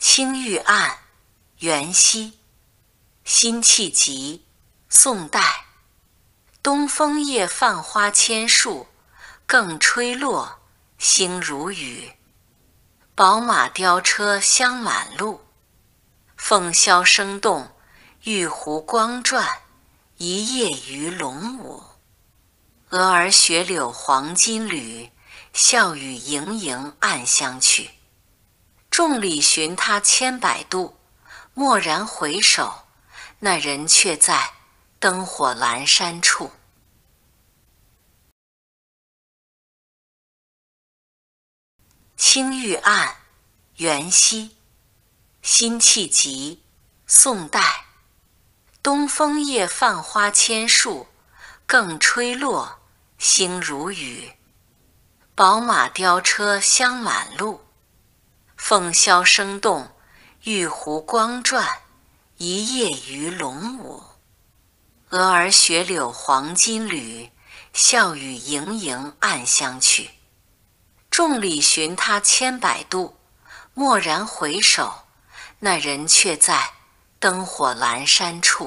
青玉案，元夕。辛弃疾，宋代。东风夜放花千树，更吹落，星如雨。宝马雕车香满路，凤箫声动，玉壶光转，一夜鱼龙舞。蛾儿雪柳黄金缕，笑语盈盈暗香去。众里寻他千百度，蓦然回首，那人却在灯火阑珊处。青玉案，元夕。辛弃疾，宋代。东风夜放花千树，更吹落，星如雨。宝马雕车香满路，凤箫声动，玉壶光转，一夜鱼龙舞。蛾儿雪柳黄金缕，笑语盈盈暗香去。众里寻他千百度，蓦然回首，那人却在灯火阑珊处。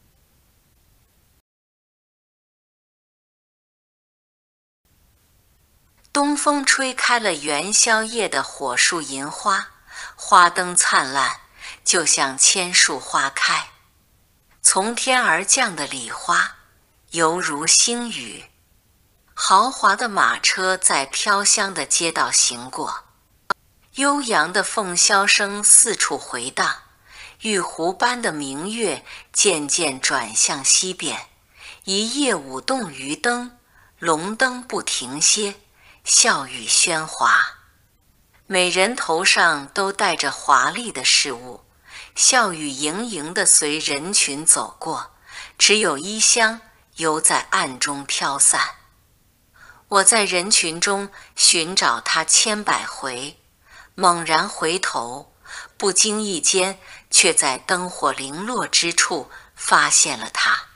东风吹开了元宵夜的火树银花，花灯灿烂，就像千树花开。从天而降的礼花，犹如星雨。豪华的马车在飘香的街道行过，悠扬的凤箫声四处回荡，玉壶般的明月渐渐转向西边，一夜舞动鱼灯，龙灯不停歇，笑语喧哗。每人头上都戴着华丽的饰物，笑语盈盈地随人群走过，只有衣香犹在暗中飘散。我在人群中寻找他千百回，猛然回头，不经意间却在灯火零落之处发现了他。